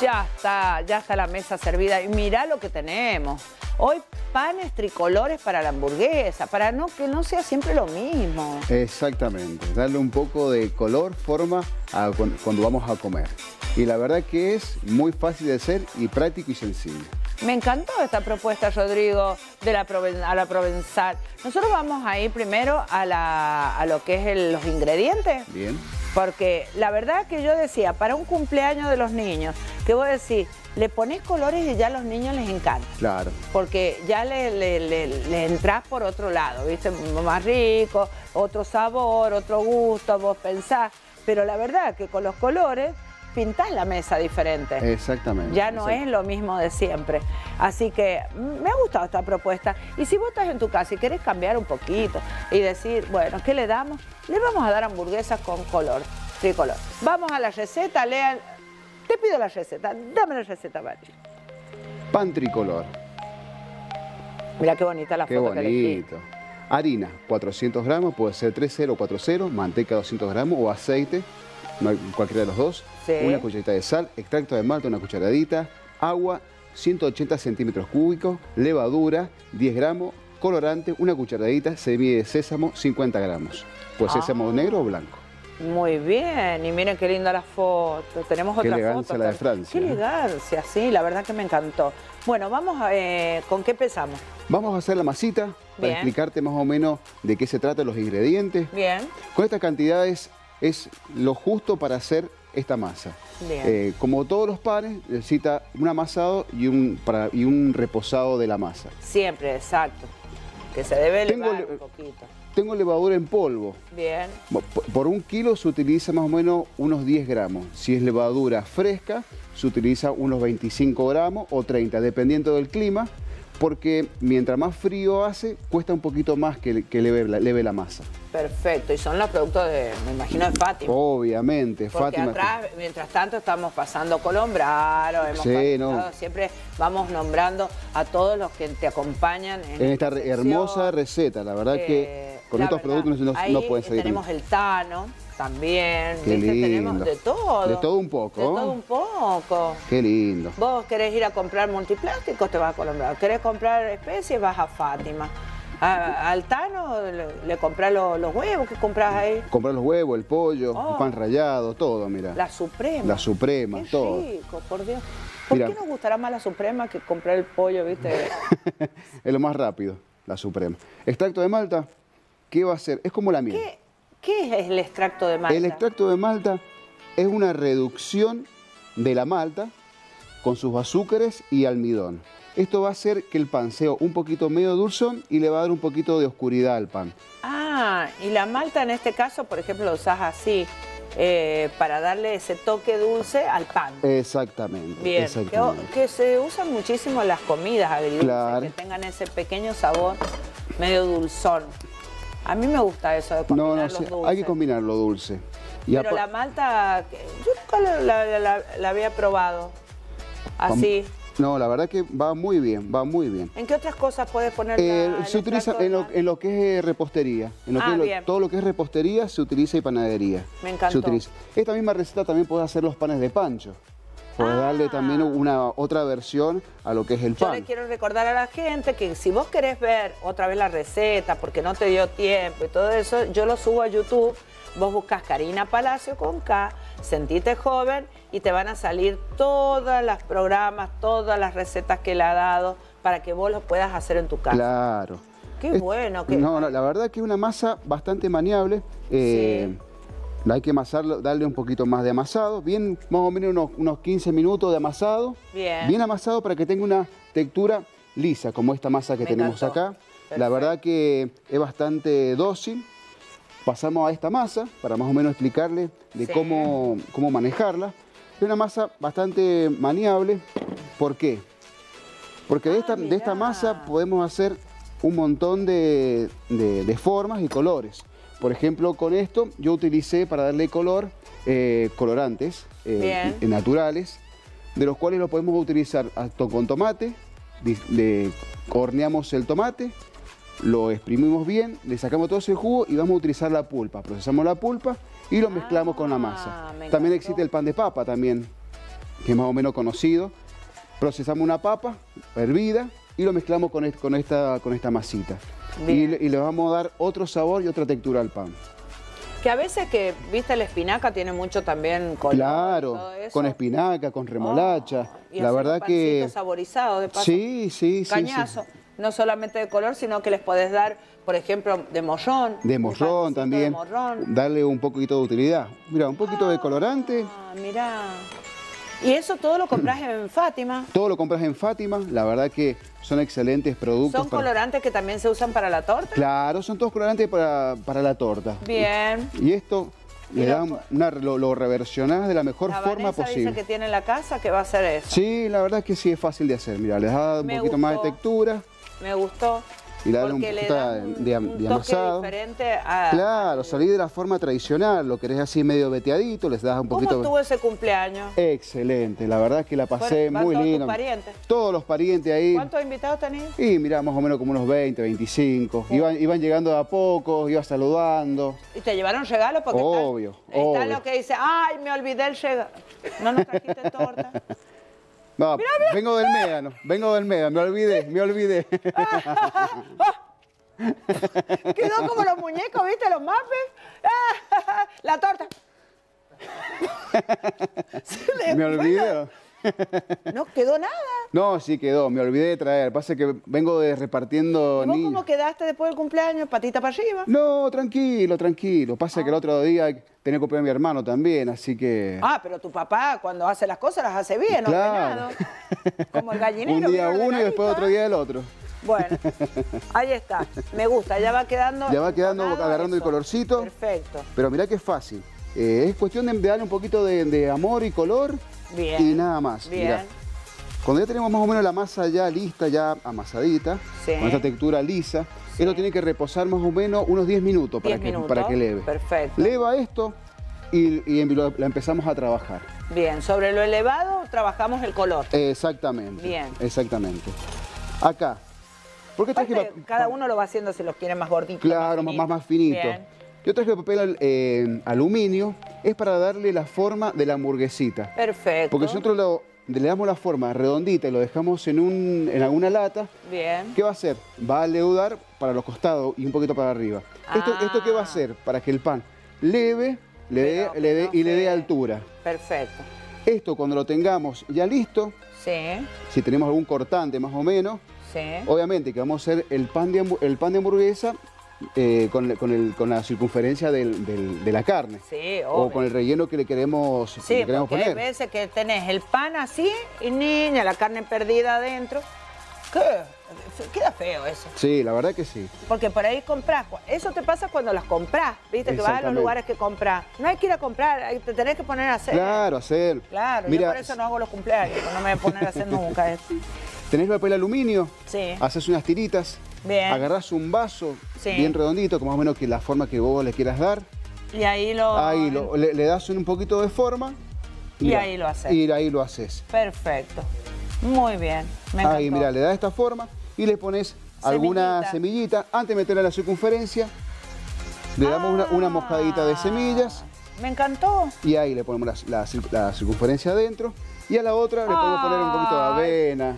Ya está la mesa servida y mirá lo que tenemos. Hoy panes tricolores para la hamburguesa, para que no sea siempre lo mismo. Exactamente, darle un poco de color, forma cuando vamos a comer. Y la verdad que es muy fácil de hacer y práctico y sencillo. Me encantó esta propuesta, Rodrigo, de la provenzal. Nosotros vamos a ir primero a lo que es los ingredientes. Bien. Porque la verdad que yo decía, para un cumpleaños de los niños, que vos decís, le ponés colores y ya a los niños les encanta. Claro. Porque ya le entrás por otro lado, ¿viste? Más rico, otro sabor, otro gusto, vos pensás. Pero la verdad que con los colores pintás la mesa diferente. Exactamente. Ya no es lo mismo de siempre. Así que me ha gustado esta propuesta. Y si vos estás en tu casa y querés cambiar un poquito y decir, bueno, ¿qué le damos? Le vamos a dar hamburguesas con color, tricolor. Vamos a la receta, lean. Te pido la receta, dame la receta, Mari. Pan tricolor. Mira qué bonita la foto que elegí. Qué bonito. Harina, 400 gramos, puede ser 3-0 o 4-0, manteca 200 gramos o aceite, cualquiera de los dos. Sí. Una cucharadita de sal, extracto de malta, una cucharadita, agua, 180 centímetros cúbicos, levadura, 10 gramos, colorante, una cucharadita, semilla de sésamo, 50 gramos. Pues sésamo negro o blanco. Muy bien, y miren qué linda la foto. Tenemos otra foto. Qué elegancia la de Francia. Qué elegancia, sí, la verdad que me encantó. Bueno, vamos a ¿con qué empezamos? Vamos a hacer la masita para explicarte más o menos de qué se trata, los ingredientes. Bien. Con estas cantidades es lo justo para hacer esta masa. Bien. Como todos los panes, necesita un amasado y un reposado de la masa. Siempre, exacto. Que se debe elevar un poquito. Tengo levadura en polvo. Bien. Por 1 kilo se utiliza más o menos unos 10 gramos. Si es levadura fresca, se utiliza unos 25 gramos o 30, dependiendo del clima, porque mientras más frío hace, cuesta un poquito más que leve la masa. Perfecto, y son los productos me imagino, de Fátima. Obviamente, porque Fátima. Atrás, mientras tanto, estamos pasando Colombraro, siempre vamos nombrando a todos los que te acompañan en esta hermosa receta. La verdad que con estos productos no pueden salir. Tenemos el tano también. Qué lindo. Tenemos de todo. De todo un poco. De todo un poco. Qué lindo. Vos querés ir a comprar multiplásticos, te vas a Colombraro. Querés comprar especies, vas a Fátima. Al Tano le comprás los huevos, ¿qué comprás ahí? Comprar los huevos, el pollo, el pan rallado, todo, mira. La Suprema. La Suprema, qué todo. rico, por Dios. ¿Por qué nos gustará más la Suprema que comprar el pollo, viste? Es lo más rápido, la Suprema. Extracto de malta, ¿qué va a hacer? Es como la miel. ¿Qué es el extracto de malta? El extracto de malta es una reducción de la malta con sus azúcares y almidón. Esto va a hacer que el pan sea un poquito medio dulzón y le va a dar un poquito de oscuridad al pan. Ah, y la malta en este caso, por ejemplo, lo usás así, para darle ese toque dulce al pan. Exactamente. Bien, exactamente. Que se usan muchísimo en las comidas agridulces, que tengan ese pequeño sabor medio dulzón. A mí me gusta eso de combinar los dulces. Hay que combinar lo dulce. Pero la malta, yo nunca la había probado así. No, la verdad que va muy bien, va muy bien. ¿En qué otras cosas puedes poner se utiliza en lo que es repostería. Todo lo que es repostería se utiliza y panadería. Me encantó. Se utiliza. Esta misma receta también puedes hacer los panes de pancho. Puedes darle también otra versión a lo que es el pan. Yo le quiero recordar a la gente que si vos querés ver otra vez la receta porque no te dio tiempo y todo eso, yo lo subo a YouTube. Vos buscas Karina Palacio con K, Sentite Joven y te van a salir todos los programas, todas las recetas que le ha dado para que vos lo puedas hacer en tu casa. Claro. Qué bueno. No, la verdad que es una masa bastante maniable. Sí. Hay que amasarlo, darle un poquito más de amasado, bien, más o menos unos 15 minutos de amasado. Bien amasado para que tenga una textura lisa, como esta masa que tenemos acá. Perfecto. La verdad que es bastante dócil. Pasamos a esta masa para más o menos explicarle de cómo manejarla. Es una masa bastante maniable. ¿Por qué? Porque de esta masa podemos hacer un montón de formas y colores. Por ejemplo, con esto yo utilicé para darle color colorantes naturales, de los cuales lo podemos utilizar con tomate. Horneamos el tomate, lo exprimimos bien, le sacamos todo ese jugo y vamos a utilizar la pulpa. Procesamos la pulpa y lo mezclamos con la masa. También existe el pan de papa también. que es más o menos conocido. Procesamos una papa hervida y lo mezclamos con esta masita. Y le vamos a dar otro sabor y otra textura al pan. Que a veces que, viste, la espinaca tiene mucho también color. Claro, todo eso. con espinaca, con remolacha. Y la verdad un que... pancito saborizado de paso. Sí. Cañazo. No solamente de color, sino que les podés dar, por ejemplo, de morrón. De morrón también. De morrón. Darle un poquito de utilidad. Mira, un poquito de colorante. Ah, mirá. ¿Y eso todo lo compras en Fátima? Todo lo compras en Fátima. La verdad que son excelentes productos. ¿Son colorantes que también se usan para la torta? Claro, son todos colorantes para la torta. Bien. Y esto le dan lo reversionás de la mejor forma posible. Dice que tiene en la casa que va a hacer eso. Sí, la verdad es que sí es fácil de hacer. Mira, les da un poquito más de textura. Me gustó. Y le dan un poquito de amasado. Diferente a... Claro, salí de la forma tradicional, lo querés así medio veteadito, les das un poquito... ¿Cómo estuvo ese cumpleaños? Excelente, la verdad es que la pasé muy lindo. ¿Todos tus parientes? Todos los parientes ahí. ¿Cuántos invitados tenés? Y mirá, más o menos como unos 20, 25. Iban llegando de a poco, iba saludando. ¿Y te llevaron regalos? Porque obvio. Está lo que dice, ay, me olvidé el regalo. No nos trajiste torta. No, mirá. Vengo del médano, me olvidé. Quedó como los muñecos, ¿viste? Los mapes. La torta. Me olvidé. No quedó nada. No, sí quedó, me olvidé de traer. Pasa que vengo repartiendo niños. ¿Cómo quedaste después del cumpleaños? ¿Patita para arriba? No, tranquilo. Pasa que el otro día tenía que cumpleaños mi hermano también, así que... Ah, pero tu papá cuando hace las cosas las hace bien, claro. Ordenado. Como el gallinero. Un día uno y después otro día el otro. Bueno, ahí está. Me gusta, ya va quedando... Ya va quedando agarrando el colorcito. Perfecto. Pero mirá que es fácil. Es cuestión de darle un poquito de amor y color. Bien. Y nada más. Bien. Mirá. Cuando ya tenemos más o menos la masa ya lista, ya amasadita, sí, con esta textura lisa, sí, esto tiene que reposar más o menos unos 10 minutos para que leve. Perfecto. Leva esto y la empezamos a trabajar. Bien, sobre lo elevado trabajamos el color. Exactamente. Bien. Exactamente. Acá. ¿Por qué traje cada uno lo va haciendo si los quiere más gorditos. Claro, más finito. Bien. Yo traje papel aluminio, es para darle la forma de la hamburguesita. Perfecto. Porque si nosotros le damos la forma redondita y lo dejamos en alguna lata, bien, ¿qué va a hacer? Va a leudar para los costados y un poquito para arriba. ¿Esto qué va a hacer? Para que el pan leve, le dé altura. Perfecto. Esto cuando lo tengamos ya listo, sí, si tenemos algún cortante más o menos, sí, obviamente que vamos a hacer el pan de hamburguesa con la circunferencia de la carne. Sí, obvio. O con el relleno que le queremos, poner. Hay veces que tenés el pan así y niña, la carne perdida adentro. ¿Qué? Queda feo eso. Sí, la verdad que sí. Porque por ahí comprás. Eso te pasa cuando las comprás, ¿viste? Que vas a los lugares que comprás. No hay que ir a comprar, te tenés que poner a hacer. Claro, hacer. Claro, mira, yo por eso no hago los cumpleaños, no me voy a poner a hacer nunca eso. ¿Tenés papel aluminio? Sí. Haces unas tiritas. Bien. Agarrás un vaso, sí, bien redondito, con más o menos que la forma que vos le quieras dar. Y ahí le das un poquito de forma. Y ahí lo haces. Y ahí lo haces. Perfecto. Muy bien. Me encantó. Ahí, mira, le das esta forma y le pones alguna semillita. Antes de meterla en la circunferencia, le damos una mojadita de semillas. Me encantó. Y ahí le ponemos la circunferencia adentro. Y a la otra le podemos poner un poquito de avena.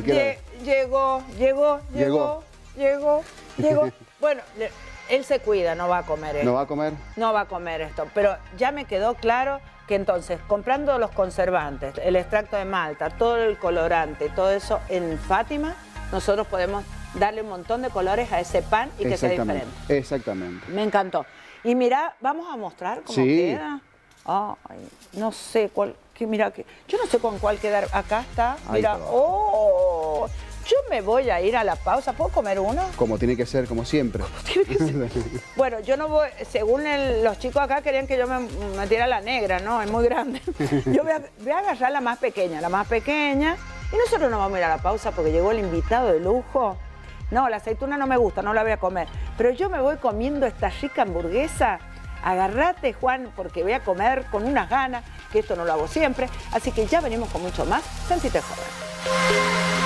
Llegó. Bueno, él se cuida, no va a comer esto. ¿No va a comer? No va a comer esto, pero ya me quedó claro que entonces, comprando los conservantes, el extracto de malta, todo el colorante, todo eso en Fátima, nosotros podemos darle un montón de colores a ese pan y que sea diferente. Exactamente. Me encantó. Y mira, vamos a mostrar cómo queda. Ay, no sé cuál, mira, yo no sé con cuál quedar. Acá está, mira, oh, yo me voy a ir a la pausa. ¿Puedo comer uno? Como tiene que ser, como siempre. Bueno, yo no voy, según los chicos acá querían que yo me metiera la negra, ¿no? Es muy grande. Yo voy a agarrar la más pequeña, y nosotros nos vamos a ir a la pausa porque llegó el invitado de lujo. No, la aceituna no me gusta, no la voy a comer. Pero yo me voy comiendo esta rica hamburguesa. Agárrate, Juan, porque voy a comer con unas ganas, que esto no lo hago siempre. Así que ya venimos con mucho más. Sentite joven.